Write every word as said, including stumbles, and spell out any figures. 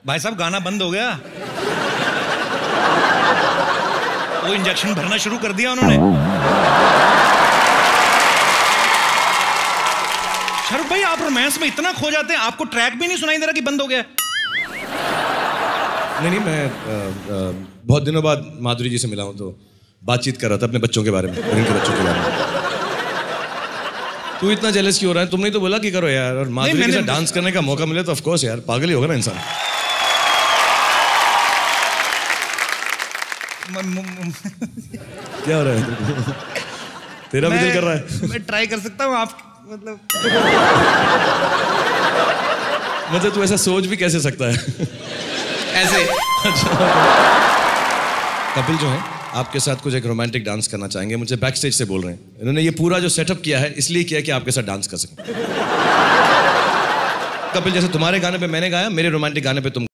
भाई साहब गाना बंद हो गया। वो इंजेक्शन भरना शुरू कर दिया उन्होंने। शाहरुख भाई आप रोमांस में इतना खो जाते हैं, आपको ट्रैक भी नहीं सुनाई दे रहा कि बंद हो गया? नहीं नहीं, मैं आ, आ, बहुत दिनों बाद माधुरी जी से मिला हूं तो बातचीत कर रहा था अपने बच्चों के बारे में, उनके बच्चों के बारे में। तू इतना जेलस क्यों हो रहा है? तुमने तो बोला कि करो यार, और माधुरी के साथ डांस करने का मौका मिले तो ऑफ कोर्स यार, पागल ही होगा ना इंसान। क्या हो रहा है? तेरा भी दिल कर रहा है? मैं ट्राई कर सकता हूँ, आप मतलब मतलब तू ऐसा सोच भी कैसे सकता है? ऐसे। कपिल जो है आपके साथ कुछ एक रोमांटिक डांस करना चाहेंगे, मुझे बैक स्टेज से बोल रहे हैं। इन्होंने ये पूरा जो सेटअप किया है इसलिए किया कि आपके साथ डांस कर सकें। कपिल जैसे तुम्हारे गाने पे मैंने गाया, मेरे रोमांटिक गाने पे तुम